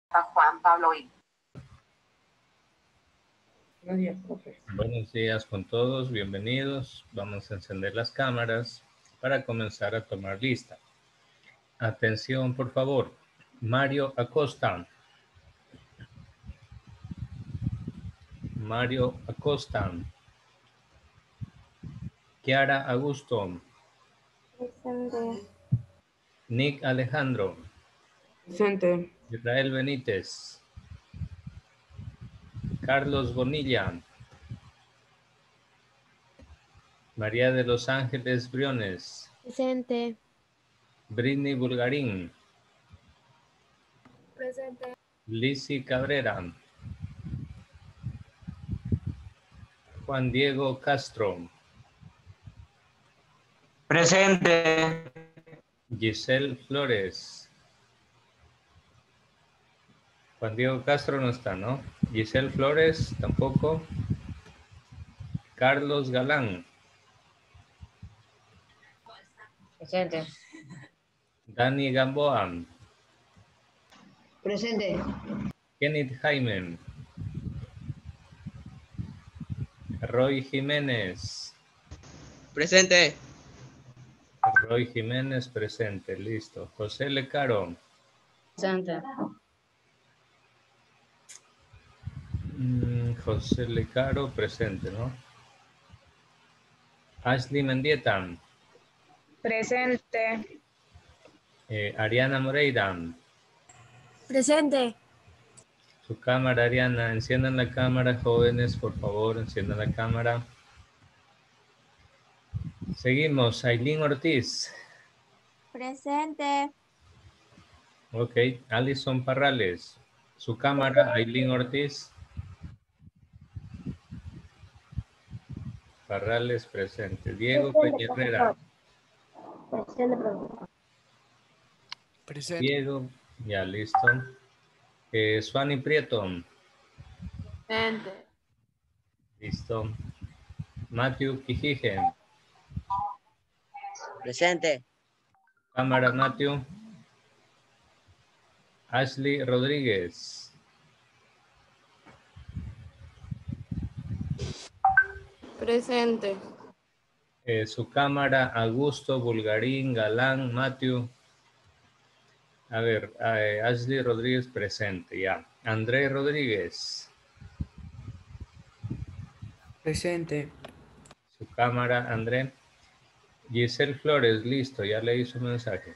Juan Pablo I. Buenos días, profe. Buenos días con todos, bienvenidos. Vamos a encender las cámaras para comenzar a tomar lista. Atención, por favor. Mario Acosta. Mario Acosta. Kiara Augusto. Presente. Nick Alejandro. Presente. Israel Benítez. Carlos Bonilla. María de los Ángeles Briones. Presente. Britney Bulgarín. Presente. Lizzy Cabrera. Juan Diego Castro. Presente. Giselle Flores. Juan Diego Castro no está, ¿no? Giselle Flores tampoco. Carlos Galán. Presente. Dani Gamboa. Presente. Kenneth Jaime. Roy Jiménez. Presente. Roy Jiménez presente, listo. José Lecaro. Presente. José Lecaro presente, ¿no? Ashley Mendieta. Presente. Ariana Moreira. Presente. Su cámara, Ariana. Enciendan la cámara, jóvenes, por favor, enciendan la cámara. Seguimos. Aileen Ortiz. Presente. Ok. Alison Parrales. Su cámara, Aileen Ortiz. Parrales presente. Diego Peñerrera. Presente. Diego, ya listo. Suani Prieto. Presente. Listo. Matthew Quijije. Presente. Cámara, Matthew. Ashley Rodríguez. Presente. Su cámara, Augusto Bulgarín, Galán, Matthew. A ver, Ashley Rodríguez presente, ya. André Rodríguez. Presente. Su cámara, André. Giselle Flores, listo, ya leí su mensaje.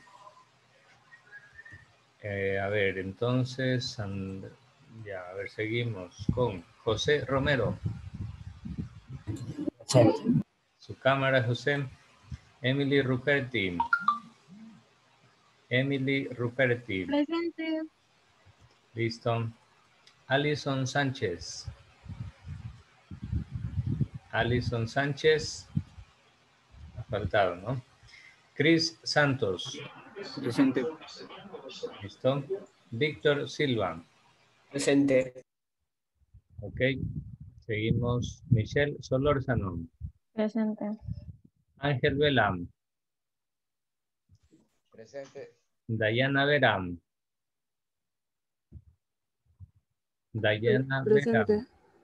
A ver, entonces, ya, a ver, seguimos con José Romero. Presente. Su cámara, José. Emily Ruperti. Emily Ruperti. Presente. Listo. Alison Sánchez. Alison Sánchez. Ha faltado, ¿no? Chris Santos. Presente. Listo. Víctor Silva. Presente. Ok. Seguimos. Michelle Solórzano. Presente. Ángel Vela. Presente. Dayana Vera. Dayana Vera. Presente.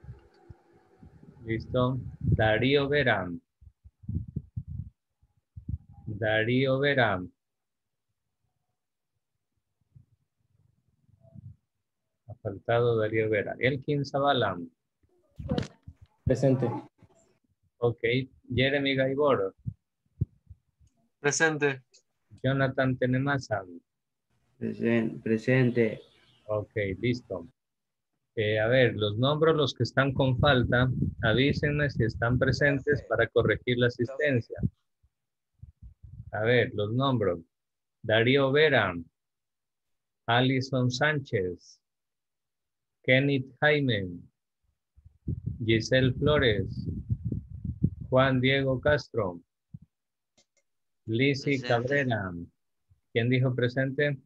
Listo. Darío Vera. Darío Vera. Ha faltado Darío Vera. Elkin Zavala. Presente. Ok. Jeremy Gaibor. Presente. Jonathan Tenemasa. Presente. Ok, listo. A ver, los nombro los que están con falta. Avísenme si están presentes para corregir la asistencia. A ver, los nombro. Darío Vera. Alison Sánchez. Kenneth Jaime. Giselle Flores. Juan Diego Castro. Lizzy Presente. Cabrera. ¿Quién dijo presente?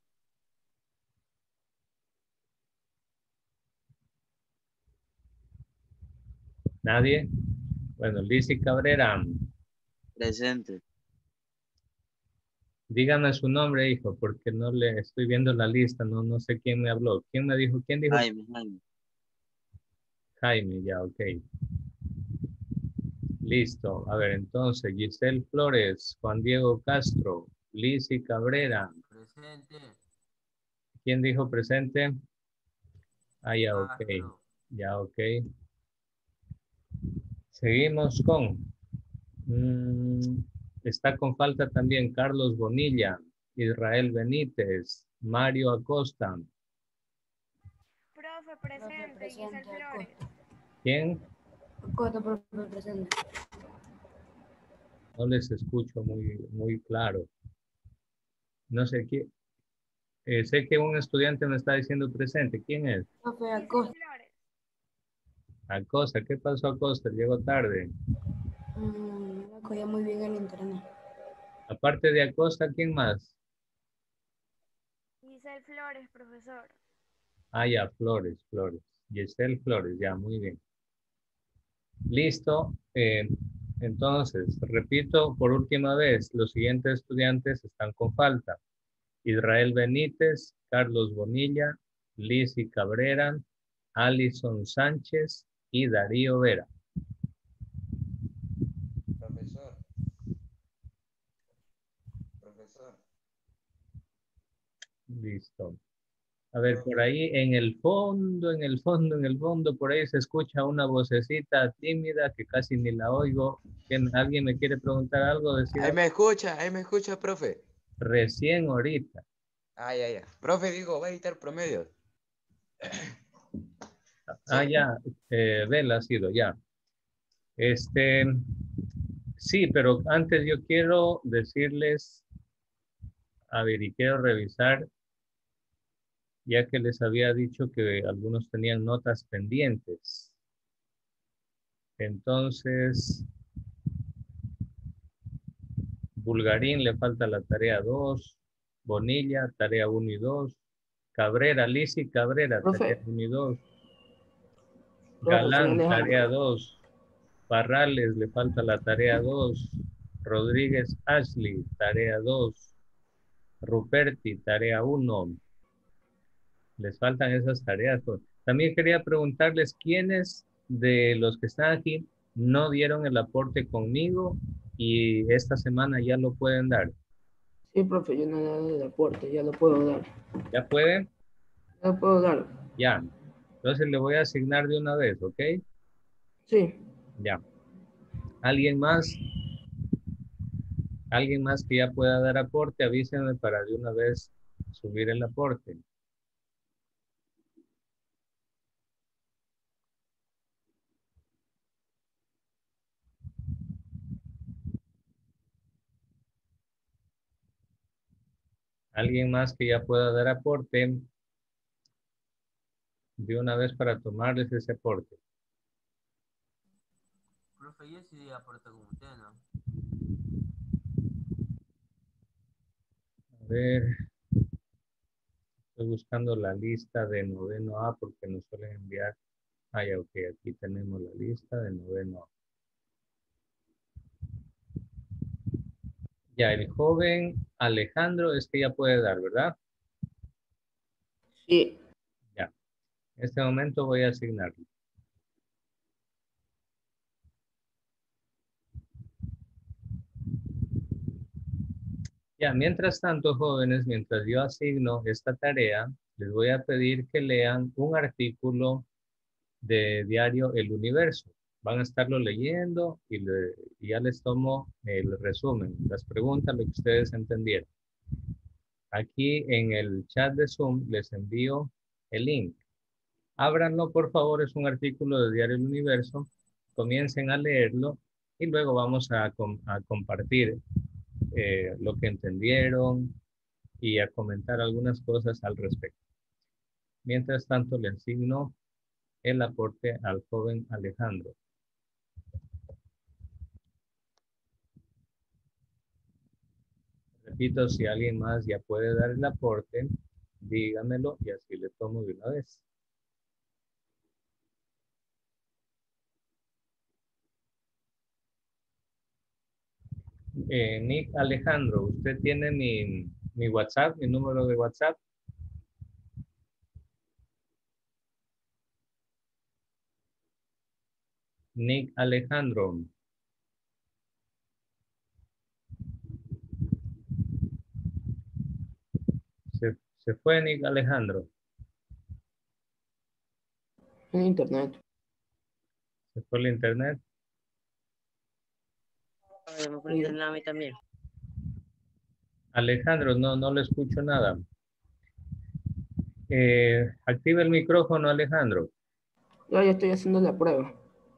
¿Nadie? Bueno, Lizzy Cabrera. Presente. Dígame su nombre, hijo, porque no le estoy viendo la lista, no sé quién me habló. ¿Quién me dijo? ¿Quién dijo? Jaime, Jaime. Jaime, ya, ok. Listo. A ver, entonces, Giselle Flores, Juan Diego Castro, Lizzy Cabrera. Presente. ¿Quién dijo presente? Ah, ya, ok. Castro. Ya, ok. Seguimos con... está con falta también Carlos Bonilla, Israel Benítez, Mario Acosta. Profe, presente. Giselle Flores. ¿Quién? Acosta, profe, presente. No les escucho muy claro. No sé quién. Sé que un estudiante me está diciendo presente. ¿Quién es? Profe, Giselle Acosta. Flores. Acosta. ¿Qué pasó, Acosta? Llegó tarde. No cogía muy bien el internet. Aparte de Acosta, ¿quién más? Giselle Flores, profesor. Ah, ya, Flores. Giselle Flores, ya, muy bien. Listo. Entonces, repito por última vez, los siguientes estudiantes están con falta. Israel Benítez, Carlos Bonilla, Lizzy Cabrera, Alison Sánchez y Darío Vera. Profesor. Profesor. Listo. A ver, por ahí en el fondo, por ahí se escucha una vocecita tímida que casi ni la oigo. ¿Alguien me quiere preguntar algo? Decir algo? Ahí me escucha, profe. Recién ahorita. Ya. Profe, digo, va a editar promedio. Ah, Sí. ya, Vela ha sido, ya. Sí, pero antes yo quiero decirles, a ver, y quiero revisar, ya que les había dicho que algunos tenían notas pendientes. Entonces, Bulgarín le falta la tarea 2, Bonilla, tarea 1 y 2, Cabrera, Lizzy Cabrera, tarea Profe, 1 y 2, soy Galán, tarea Alejandro. 2, Parrales le falta la tarea 2, Rodríguez Ashley, tarea 2, Ruperti, tarea 1. Les faltan esas tareas. También quería preguntarles quiénes de los que están aquí no dieron el aporte conmigo y esta semana ya lo pueden dar. Sí, profe, yo no he dado el aporte, ya lo puedo dar. ¿Ya pueden? Ya lo puedo dar. Ya. Entonces le voy a asignar de una vez, ¿ok? Sí. Ya. ¿Alguien más? ¿Alguien más que ya pueda dar aporte? Avísenme para de una vez subir el aporte. ¿Alguien más que ya pueda dar aporte de una vez para tomarles ese aporte? Profe, yo sí aporto con usted, ¿no? A ver, estoy buscando la lista de noveno A porque nos suelen enviar. Ah, ya, ok, aquí tenemos la lista de noveno A. Ya, el joven Alejandro es que ya puede dar, ¿verdad? Sí. Ya. En este momento voy a asignarlo. Ya, mientras tanto, jóvenes, mientras yo asigno esta tarea, les voy a pedir que lean un artículo de diario El Universo. Van a estarlo leyendo y ya les tomo el resumen, las preguntas, lo que ustedes entendieron. Aquí en el chat de Zoom les envío el link. Ábranlo, por favor, es un artículo de Diario El Universo. Comiencen a leerlo y luego vamos a compartir lo que entendieron y a comentar algunas cosas al respecto. Mientras tanto, le asigno el aporte al joven Alejandro. Repito, si alguien más ya puede dar el aporte, dígamelo y así le tomo de una vez. Nick Alejandro, ¿usted tiene mi WhatsApp, mi número de WhatsApp? Nick Alejandro. Se fue Nick Alejandro. En internet. Se fue el internet. A mí también. Alejandro, no le escucho nada. Activa el micrófono, Alejandro. Ya estoy haciendo la prueba.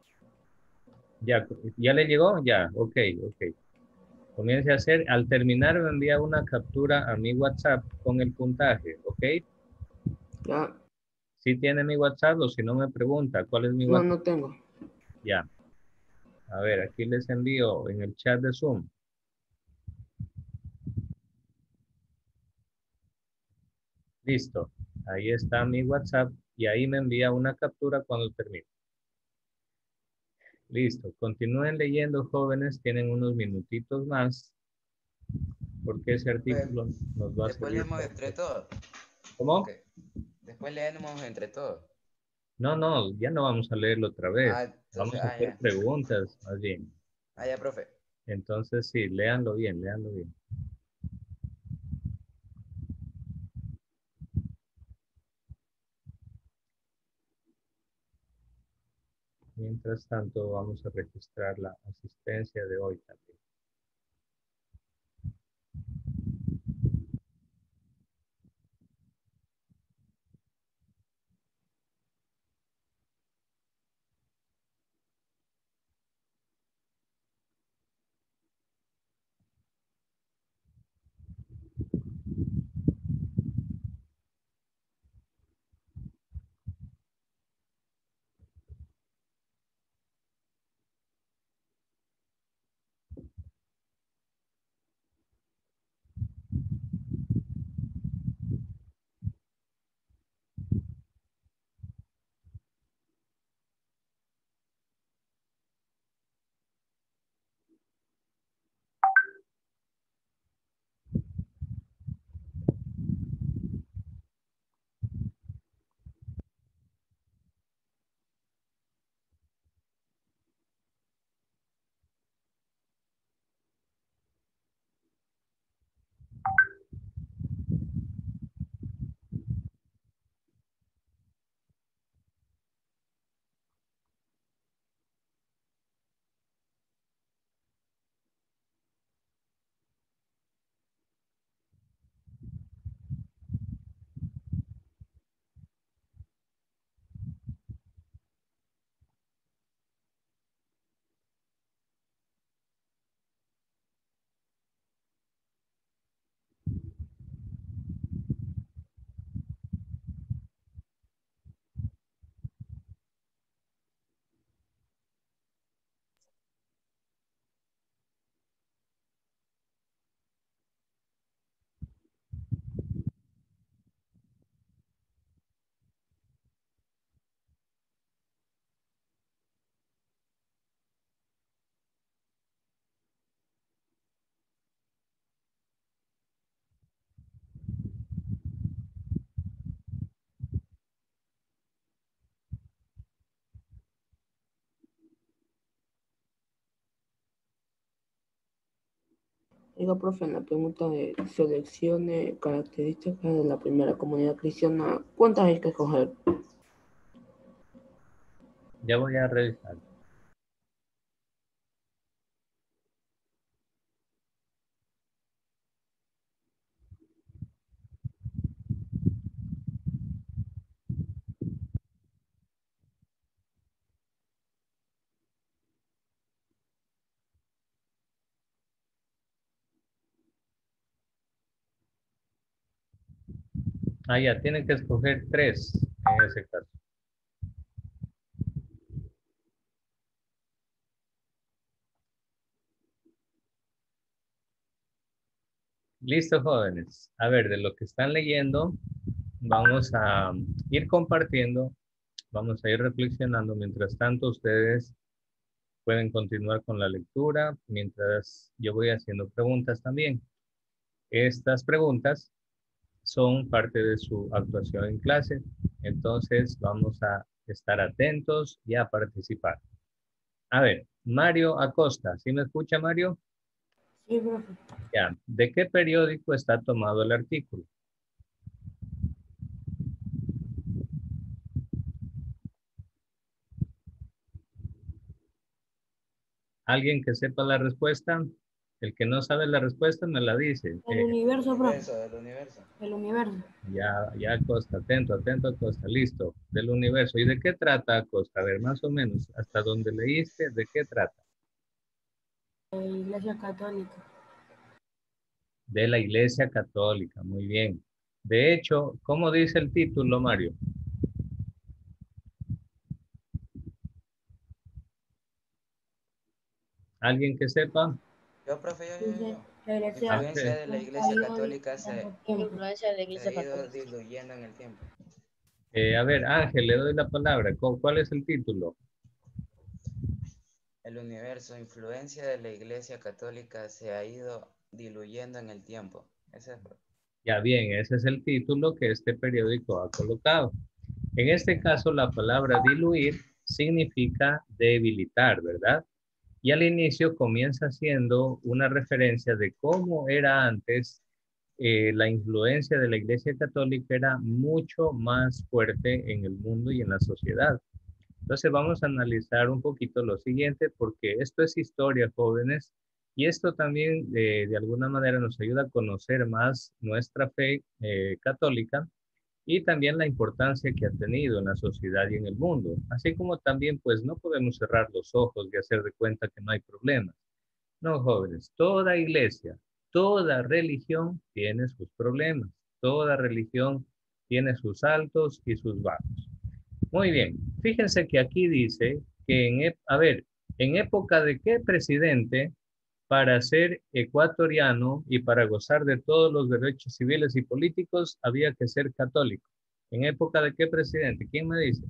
¿Ya le llegó? Ya, ok. Comience a hacer. Al terminar me envía una captura a mi WhatsApp con el puntaje, ¿ok? Ya. Si tiene mi WhatsApp o si no me pregunta cuál es mi No, WhatsApp. no tengo. Ya. A ver, aquí les envío en el chat de Zoom. Listo. Ahí está mi WhatsApp y ahí me envía una captura cuando termine. Listo. Continúen leyendo, jóvenes. Tienen unos minutitos más porque ese artículo nos va a Después servir. leemos entre todos. ¿Cómo? Ok. Después leemos entre todos. No, ya no vamos a leerlo otra vez. Entonces, Vamos a hacer ya. preguntas, más bien. Ya, profe. Entonces, sí, léanlo bien, léanlo bien. Mientras tanto, vamos a registrar la asistencia de hoy también. Oiga, profe, en la pregunta de seleccione características de la primera comunidad cristiana, ¿cuántas hay que escoger? Ya voy a revisar. Ya, tienen que escoger 3 en ese caso. Listo, jóvenes. A ver, de lo que están leyendo, vamos a ir compartiendo, vamos a ir reflexionando. Mientras tanto, ustedes Pueden continuar con la lectura mientras yo voy haciendo preguntas también. Estas preguntas son parte de su actuación en clase, entonces vamos a estar atentos y a participar. A ver, Mario Acosta, ¿sí me escucha, Mario? Sí, profe. Ya, ¿de qué periódico está tomado el artículo? ¿Alguien que sepa la respuesta? El que no sabe la respuesta me la dice. El universo, profe. Universo, del universo. El universo. Ya, Acosta, atento, Acosta, listo. Del universo. ¿Y de qué trata, Acosta? A ver, más o menos, hasta donde leíste, ¿de qué trata? La Iglesia Católica. De la Iglesia Católica, muy bien. De hecho, ¿cómo dice el título, Mario? ¿Alguien que sepa? Yo, profe, Dice, la La Iglesia influencia de la Iglesia ha ido Católica se dando La tiempo. influencia de la ha Iglesia ido Católica. diluyendo en el tiempo. A ver, Ángel, le doy la palabra. ¿Cuál es el título? El universo, influencia de la Iglesia Católica se ha ido diluyendo en el tiempo. Ese es, profe. Ya bien, ese es el título que este periódico ha colocado. En este caso, la palabra diluir significa debilitar, ¿verdad? Y al inicio comienza siendo una referencia de cómo era antes la influencia de la Iglesia Católica era mucho más fuerte en el mundo y en la sociedad. Entonces vamos a analizar un poquito lo siguiente porque esto es historia, jóvenes, y esto también de alguna manera nos ayuda a conocer más nuestra fe católica y también la importancia que ha tenido en la sociedad y en el mundo. Así como también pues no podemos cerrar los ojos y hacer de cuenta que no hay problemas. No, jóvenes, toda iglesia, toda religión tiene sus problemas, toda religión tiene sus altos y sus bajos. Muy bien, fíjense que aquí dice que en época de qué presidente para ser ecuatoriano y para gozar de todos los derechos civiles y políticos había que ser católico. ¿En época de qué presidente? ¿Quién me dice?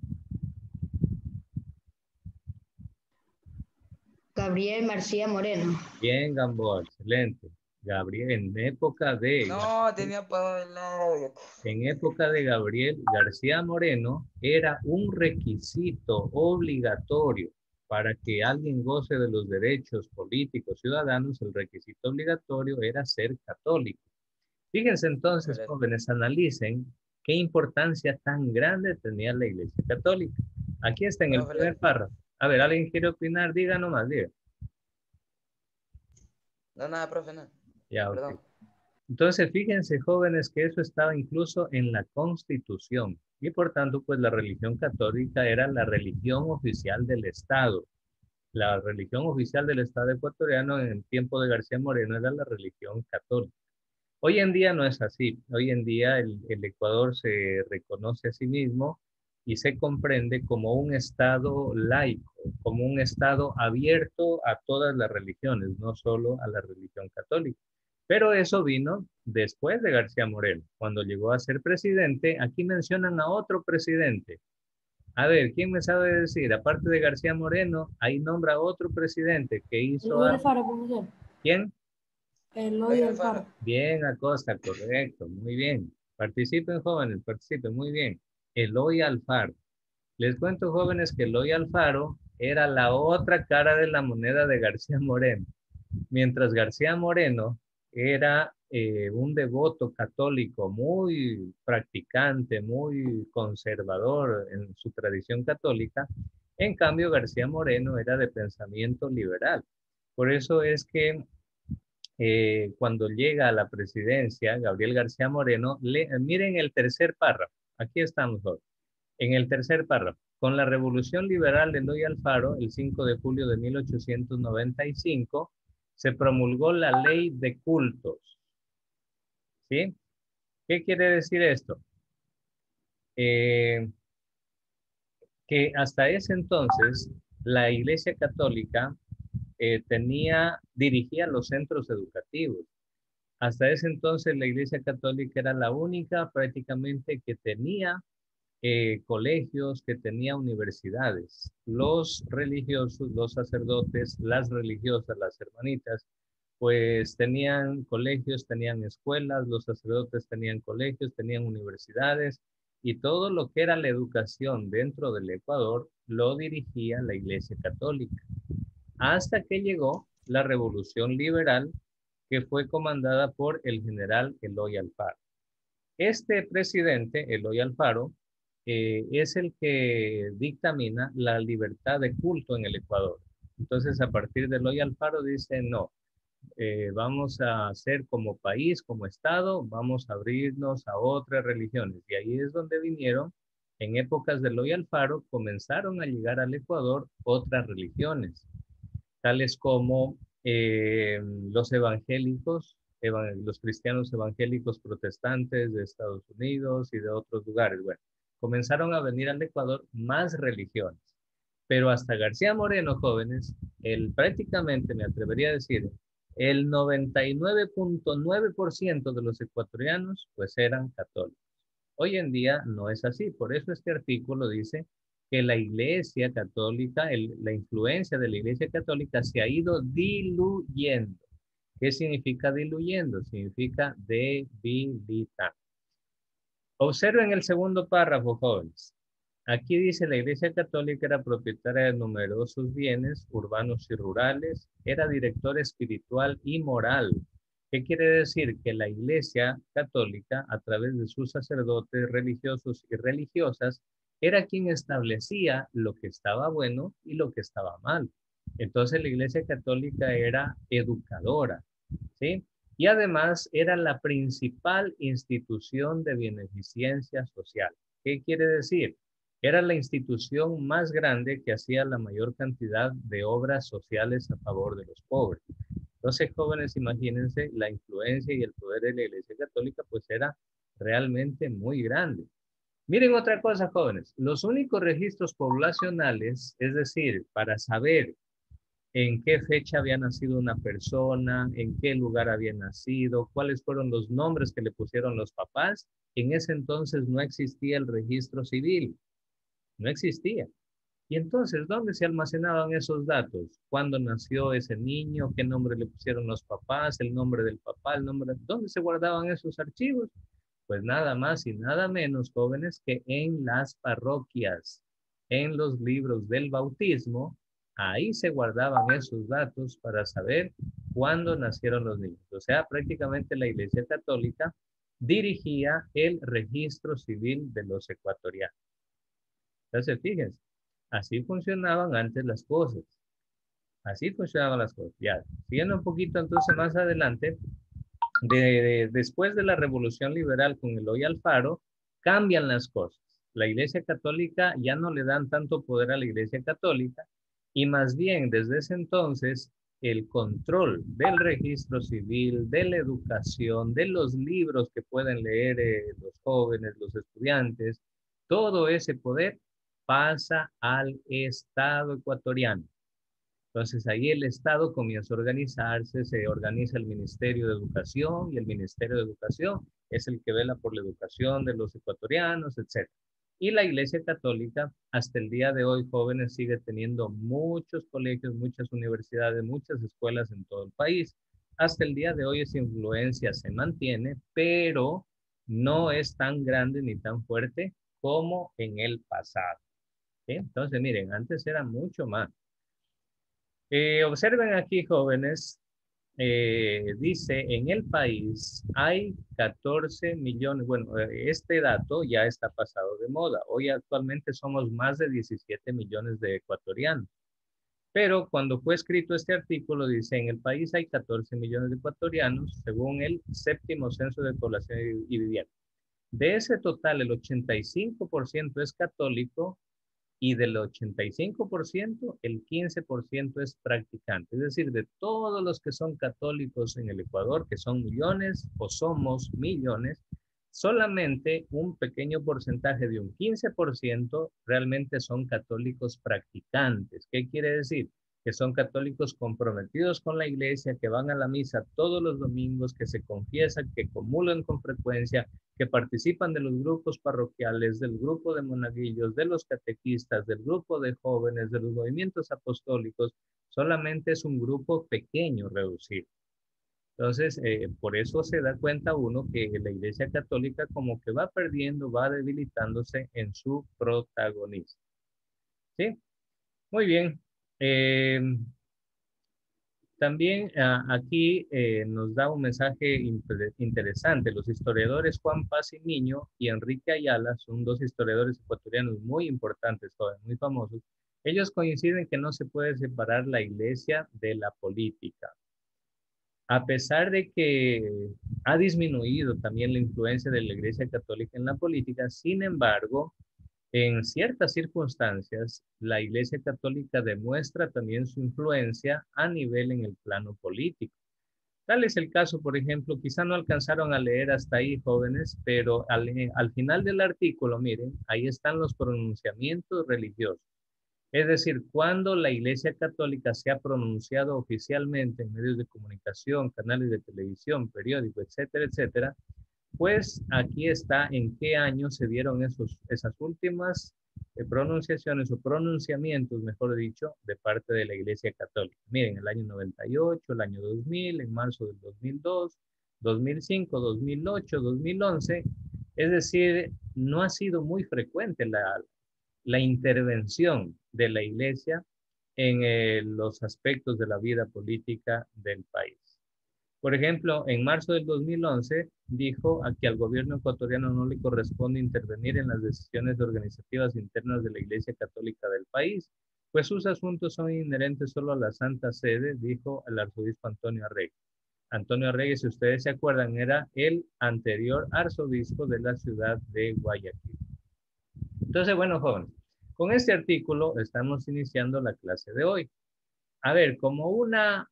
Gabriel García Moreno. Bien, Gamboa, excelente. Gabriel, No, tenía para el lado. en época de Gabriel García Moreno era un requisito obligatorio para que alguien goce de los derechos políticos ciudadanos, el requisito obligatorio era ser católico. Fíjense entonces, jóvenes, analicen qué importancia tan grande tenía la Iglesia Católica. Aquí está en el primer párrafo. A ver, ¿alguien quiere opinar? Diga nomás, diga. No, nada, profe, no. Ya, ok. Perdón. Entonces, fíjense, jóvenes, que eso estaba incluso en la Constitución. Y por tanto, pues la religión católica era la religión oficial del Estado. La religión oficial del Estado ecuatoriano en el tiempo de García Moreno era la religión católica. Hoy en día no es así. Hoy en día el Ecuador se reconoce a sí mismo y se comprende como un Estado laico, como un Estado abierto a todas las religiones, no solo a la religión católica. Pero eso vino después de García Moreno. Cuando llegó a ser presidente, aquí mencionan a otro presidente. A ver, ¿quién me sabe decir? Aparte de García Moreno, ahí nombra a otro presidente que hizo Eloy algo. Alfaro, profesor. ¿Quién? Eloy Alfaro. Bien, Acosta, correcto, muy bien. Participen, jóvenes, participen, muy bien. Eloy Alfaro. Les cuento, jóvenes, que Eloy Alfaro era la otra cara de la moneda de García Moreno. Mientras García Moreno era un devoto católico muy practicante, muy conservador en su tradición católica, en cambio García Moreno era de pensamiento liberal. Por eso es que cuando llega a la presidencia, Gabriel García Moreno, miren el tercer párrafo, aquí estamos hoy, en el tercer párrafo, con la revolución liberal de Eloy Alfaro, el 5 de julio de 1895, se promulgó la ley de cultos. ¿Sí? ¿Qué quiere decir esto? Que hasta ese entonces la Iglesia Católica dirigía los centros educativos. Hasta ese entonces la Iglesia Católica era la única prácticamente que tenía colegios, que tenía universidades. Los religiosos, los sacerdotes, las religiosas, las hermanitas, pues tenían colegios, tenían escuelas, los sacerdotes tenían colegios, tenían universidades, y todo lo que era la educación dentro del Ecuador lo dirigía la Iglesia Católica. Hasta que llegó la Revolución Liberal, que fue comandada por el general Eloy Alfaro. Este presidente, Eloy Alfaro, es el que dictamina la libertad de culto en el Ecuador. Entonces, a partir de Eloy Alfaro dice, no, vamos a hacer como país, como Estado, vamos a abrirnos a otras religiones. Y ahí es donde vinieron, en épocas de Eloy Alfaro, comenzaron a llegar al Ecuador otras religiones, tales como los evangélicos, los cristianos evangélicos protestantes de Estados Unidos y de otros lugares. Bueno, comenzaron a venir al Ecuador más religiones. Pero hasta García Moreno, jóvenes, él prácticamente, me atrevería a decir, el 99.9% de los ecuatorianos pues eran católicos. Hoy en día no es así, por eso este artículo dice que la Iglesia Católica, la influencia de la Iglesia Católica se ha ido diluyendo. ¿Qué significa diluyendo? Significa debilitar. Observen el segundo párrafo, jóvenes. Aquí dice la Iglesia Católica era propietaria de numerosos bienes urbanos y rurales, era director espiritual y moral. ¿Qué quiere decir? Que la Iglesia Católica, a través de sus sacerdotes religiosos y religiosas, era quien establecía lo que estaba bueno y lo que estaba mal. Entonces la Iglesia Católica era educadora, ¿sí? Y además era la principal institución de beneficencia social. ¿Qué quiere decir? Era la institución más grande que hacía la mayor cantidad de obras sociales a favor de los pobres. Entonces, jóvenes, imagínense, la influencia y el poder de la Iglesia Católica pues era realmente muy grande. Miren otra cosa, jóvenes, los únicos registros poblacionales, es decir, para saber en qué fecha había nacido una persona, en qué lugar había nacido, cuáles fueron los nombres que le pusieron los papás, en ese entonces no existía el registro civil, no existía. Y entonces, ¿dónde se almacenaban esos datos? ¿Cuándo nació ese niño? ¿Qué nombre le pusieron los papás? ¿El nombre del papá? ¿Dónde se guardaban esos archivos? Pues nada más y nada menos, jóvenes, que en las parroquias, en los libros del bautismo, ahí se guardaban esos datos para saber cuándo nacieron los niños. O sea, prácticamente la Iglesia Católica dirigía el registro civil de los ecuatorianos. Entonces, fíjense, así funcionaban antes las cosas. Así funcionaban las cosas. Ya, siguiendo un poquito entonces más adelante, después de la Revolución Liberal con Eloy Alfaro, cambian las cosas. La Iglesia Católica ya no le dan tanto poder a la Iglesia Católica y más bien desde ese entonces el control del registro civil, de la educación, de los libros que pueden leer los jóvenes, los estudiantes, todo ese poder pasa al Estado ecuatoriano. Entonces ahí el Estado comienza a organizarse, se organiza el Ministerio de Educación y el Ministerio de Educación es el que vela por la educación de los ecuatorianos, etc. Y la Iglesia Católica hasta el día de hoy, jóvenes, sigue teniendo muchos colegios, muchas universidades, muchas escuelas en todo el país. Hasta el día de hoy esa influencia se mantiene, pero no es tan grande ni tan fuerte como en el pasado. ¿Sí? Entonces, miren, antes era mucho más. Observen aquí, jóvenes, dice, en el país hay 14 millones, bueno, este dato ya está pasado de moda. Hoy actualmente somos más de 17 millones de ecuatorianos. Pero cuando fue escrito este artículo, dice, en el país hay 14 millones de ecuatorianos, según el séptimo censo de población y vivienda. De ese total, el 85% es católico, y del 85%, el 15% es practicante. Es decir, de todos los que son católicos en el Ecuador, que son millones o somos millones, solamente un pequeño porcentaje de un 15% realmente son católicos practicantes. ¿Qué quiere decir? que son católicos comprometidos con la iglesia, que van a la misa todos los domingos, que se confiesan, que comulgan con frecuencia, que participan de los grupos parroquiales, del grupo de monaguillos, de los catequistas, del grupo de jóvenes, de los movimientos apostólicos. Solamente es un grupo pequeño, reducido. Entonces, por eso se da cuenta uno que la Iglesia Católica como que va perdiendo, va debilitándose en su protagonismo. ¿Sí? Muy bien. También aquí nos da un mensaje interesante. Los historiadores Juan Paz y Niño y Enrique Ayala son dos historiadores ecuatorianos muy importantes, muy famosos. Ellos coinciden que no se puede separar la Iglesia de la política. A pesar de que ha disminuido también la influencia de la Iglesia Católica en la política, sin embargo, en ciertas circunstancias, la Iglesia Católica demuestra también su influencia a nivel en el plano político. Tal es el caso, por ejemplo, quizá no alcanzaron a leer hasta ahí, jóvenes, pero al final del artículo, miren, ahí están los pronunciamientos religiosos. Es decir, cuando la Iglesia Católica se ha pronunciado oficialmente en medios de comunicación, canales de televisión, periódicos, etcétera, etcétera, pues aquí está en qué año se dieron esas últimas pronunciaciones o pronunciamientos, mejor dicho, de parte de la Iglesia Católica. Miren, el año 98, el año 2000, en marzo del 2002, 2005, 2008, 2011. Es decir, no ha sido muy frecuente la intervención de la Iglesia en los aspectos de la vida política del país. Por ejemplo, en marzo del 2011 dijo a que al gobierno ecuatoriano no le corresponde intervenir en las decisiones organizativas internas de la Iglesia Católica del país, pues sus asuntos son inherentes solo a la Santa Sede, dijo el arzobispo Antonio Arregui. Antonio Arregui, si ustedes se acuerdan, era el anterior arzobispo de la ciudad de Guayaquil. Entonces, bueno, jóvenes, con este artículo estamos iniciando la clase de hoy. A ver, como una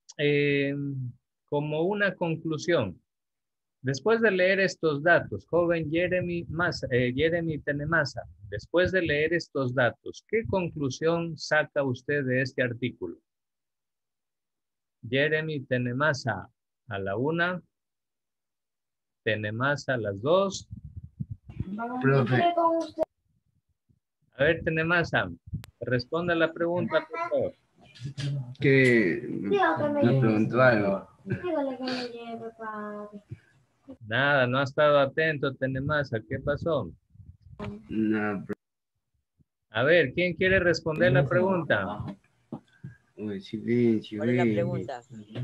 conclusión, después de leer estos datos, joven Jeremy Tenemasa, después de leer estos datos, ¿qué conclusión saca usted de este artículo? Jeremy Tenemasa, a la 1, Tenemasa a las 2. Profe. A ver, Tenemasa, responda la pregunta, por favor. Que me preguntó algo. Nada, no ha estado atento, Tenemasa. ¿Qué pasó? No, A ver, ¿quién quiere responder la pregunta? uy, silencio. ¿Cuál es la pregunta?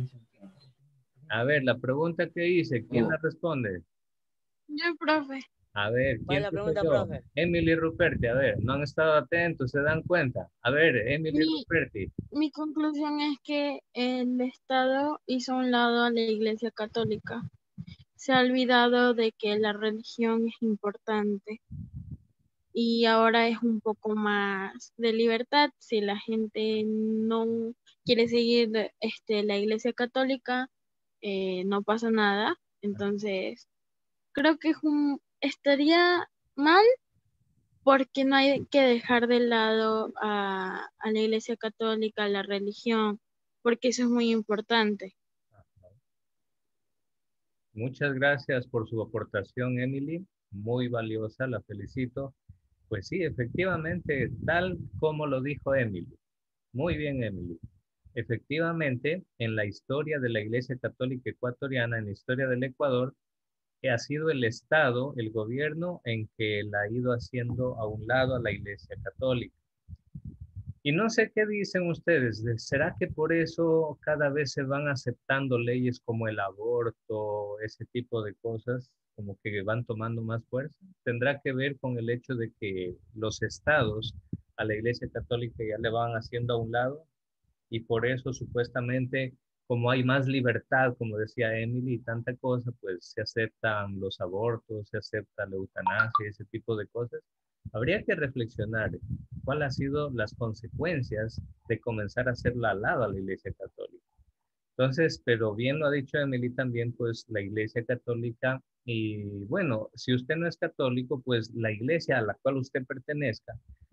A ver, la pregunta que hice, ¿quién la responde? Yo, profe. A ver, ¿Cuál ¿quién es la pregunta, empezó? profe? Emily Ruperti, a ver, no han estado atentos, ¿se dan cuenta? A ver, Emily Ruperti. Mi conclusión es que el Estado hizo a un lado a la Iglesia Católica. Se ha olvidado de que la religión es importante y ahora es un poco más de libertad. Si la gente no quiere seguir la Iglesia Católica, no pasa nada. Entonces, creo que estaría mal porque no hay que dejar de lado a la Iglesia Católica, a la religión, porque eso es muy importante. Muchas gracias por su aportación, Emily. Muy valiosa, la felicito. Pues sí, efectivamente, tal como lo dijo Emily. Muy bien, Emily. Efectivamente, en la historia de la Iglesia Católica Ecuatoriana, en la historia del Ecuador, que ha sido el Estado, el gobierno, en que la ha ido haciendo a un lado a la Iglesia Católica. Y no sé qué dicen ustedes, ¿será que por eso cada vez se van aceptando leyes como el aborto, ese tipo de cosas, como que van tomando más fuerza? ¿Tendrá que ver con el hecho de que los estados a la Iglesia Católica ya le van haciendo a un lado? Y por eso supuestamente, como hay más libertad, como decía Emily, y tanta cosa, pues se aceptan los abortos, se acepta la eutanasia, ese tipo de cosas. Habría que reflexionar cuáles han sido las consecuencias de comenzar a hacerla al lado a la Iglesia Católica. Entonces, pero bien lo ha dicho Emily también, pues la Iglesia Católica, y bueno, si usted no es católico, pues la iglesia a la cual usted pertenezca,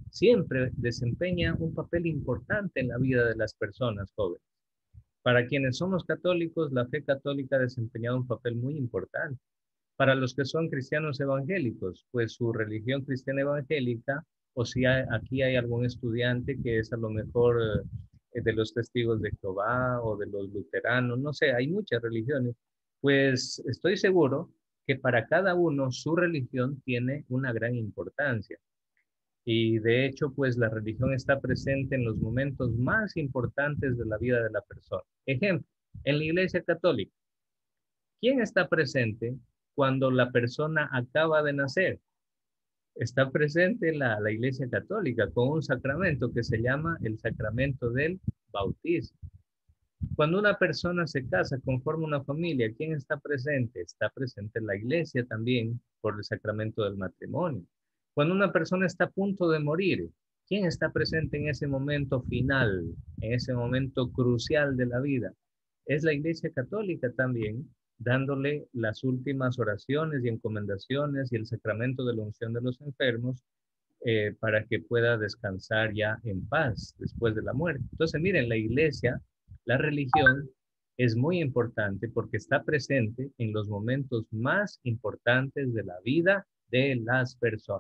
siempre desempeña un papel importante en la vida de las personas jóvenes. Para quienes somos católicos, la fe católica ha desempeñado un papel muy importante. Para los que son cristianos evangélicos, pues su religión cristiana evangélica, o si aquí hay algún estudiante que es a lo mejor de los testigos de Jehová o de los luteranos, no sé, hay muchas religiones, pues estoy seguro que para cada uno su religión tiene una gran importancia. Y de hecho, pues la religión está presente en los momentos más importantes de la vida de la persona. Ejemplo, en la Iglesia Católica, ¿quién está presente cuando la persona acaba de nacer? Está presente la Iglesia Católica con un sacramento que se llama el sacramento del bautismo. Cuando una persona se casa, conforma una familia, ¿quién está presente? Está presente la Iglesia también por el sacramento del matrimonio. Cuando una persona está a punto de morir, ¿quién está presente en ese momento final, en ese momento crucial de la vida? Es la Iglesia Católica también, dándole las últimas oraciones y encomendaciones y el sacramento de la unción de los enfermos para que pueda descansar ya en paz después de la muerte. Entonces, miren, la Iglesia, la religión, es muy importante porque está presente en los momentos más importantes de la vida de las personas.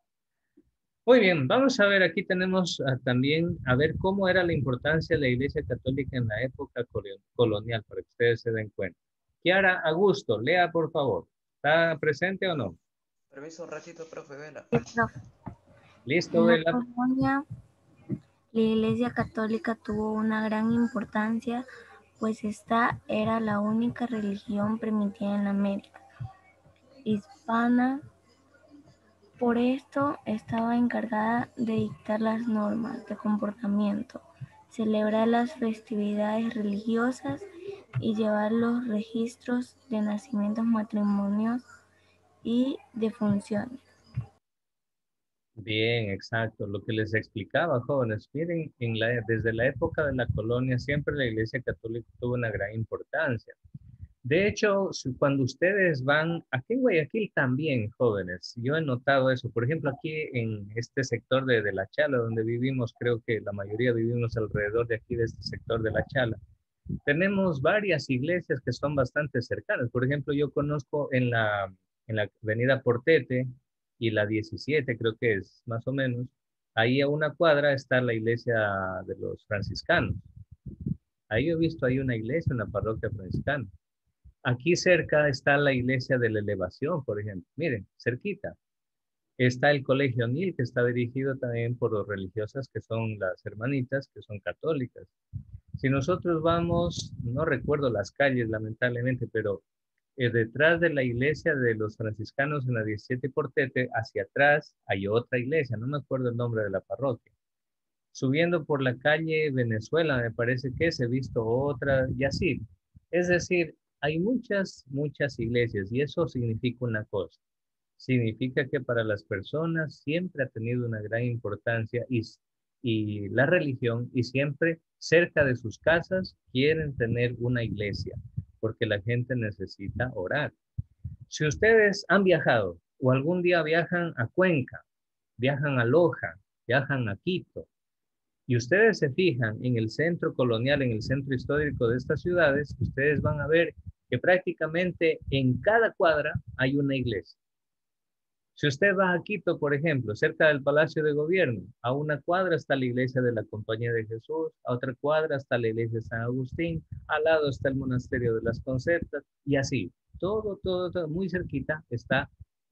Muy bien, vamos a ver, aquí tenemos también, a ver cómo era la importancia de la Iglesia Católica en la época colonial, para que ustedes se den cuenta. Kiara Augusto, lea por favor. ¿Está presente o no? Permiso un ratito, profe, Vela. Listo, En la Vela. colonia, la Iglesia Católica tuvo una gran importancia, pues esta era la única religión permitida en América hispana. Por esto estaba encargada de dictar las normas de comportamiento, celebrar las festividades religiosas y llevar los registros de nacimientos, matrimonios y defunciones. Bien, exacto. Lo que les explicaba, jóvenes, miren, desde la época de la colonia siempre la Iglesia Católica tuvo una gran importancia. De hecho, cuando ustedes van, aquí en Guayaquil también, jóvenes, yo he notado eso. Por ejemplo, aquí en este sector de La Chala, donde vivimos, creo que la mayoría vivimos alrededor de aquí, de este sector de La Chala. Tenemos varias iglesias que son bastante cercanas. Por ejemplo, yo conozco en la avenida Portete y la 17, creo que es más o menos, ahí a una cuadra está la iglesia de los franciscanos. Ahí he visto ahí una iglesia, una parroquia franciscana. Aquí cerca está la iglesia de la Elevación, por ejemplo. Miren, cerquita. Está el Colegio Nil, que está dirigido también por los religiosas que son las hermanitas, que son católicas. Si nosotros vamos, no recuerdo las calles lamentablemente, pero detrás de la iglesia de los franciscanos en la 17 Portete, hacia atrás hay otra iglesia, no me acuerdo el nombre de la parroquia. Subiendo por la calle Venezuela, me parece que he visto otra y así. Es decir, hay muchas iglesias y eso significa una cosa. Significa que para las personas siempre ha tenido una gran importancia y la religión y siempre cerca de sus casas quieren tener una iglesia porque la gente necesita orar. Si ustedes han viajado o algún día viajan a Cuenca, viajan a Loja, viajan a Quito, y ustedes se fijan en el centro colonial, en el centro histórico de estas ciudades, ustedes van a ver que prácticamente en cada cuadra hay una iglesia. Si usted va a Quito, por ejemplo, cerca del Palacio de Gobierno, a una cuadra está la iglesia de la Compañía de Jesús, a otra cuadra está la iglesia de San Agustín, al lado está el monasterio de las Concertas, y así, todo, muy cerquita está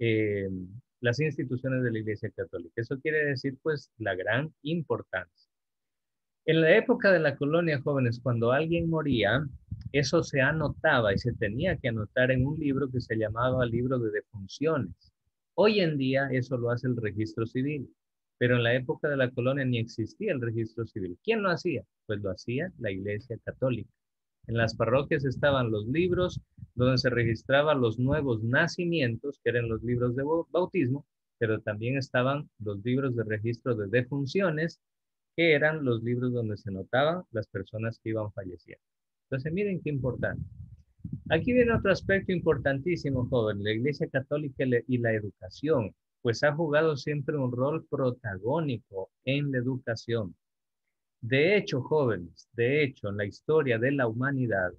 las instituciones de la Iglesia Católica. Eso quiere decir, pues, la gran importancia. En la época de la colonia, jóvenes, cuando alguien moría, eso se anotaba y se tenía que anotar en un libro que se llamaba libro de defunciones. Hoy en día eso lo hace el registro civil, pero en la época de la colonia ni existía el registro civil. ¿Quién lo hacía? Pues lo hacía la Iglesia Católica. En las parroquias estaban los libros donde se registraban los nuevos nacimientos, que eran los libros de bautismo, pero también estaban los libros de registro de defunciones, que eran los libros donde se notaban las personas que iban falleciendo. Entonces, miren qué importante. Aquí viene otro aspecto importantísimo, joven, la Iglesia Católica y la educación. pues ha jugado siempre un rol protagónico en la educación. De hecho, jóvenes, de hecho, en la historia de la humanidad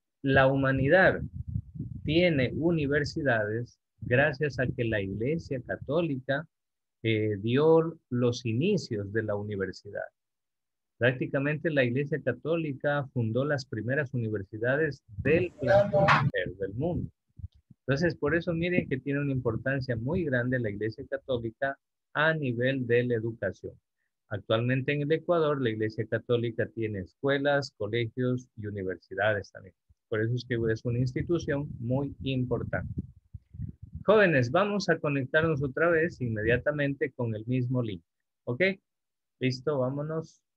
tiene universidades gracias a que la Iglesia Católica dio los inicios de la universidad. Prácticamente la Iglesia Católica fundó las primeras universidades del planeta, del mundo. Entonces, por eso miren que tiene una importancia muy grande la Iglesia Católica a nivel de la educación. Actualmente en el Ecuador, la Iglesia Católica tiene escuelas, colegios y universidades también. Por eso es que es una institución muy importante. Jóvenes, vamos a conectarnos otra vez inmediatamente con el mismo link. ¿Ok? Listo, vámonos.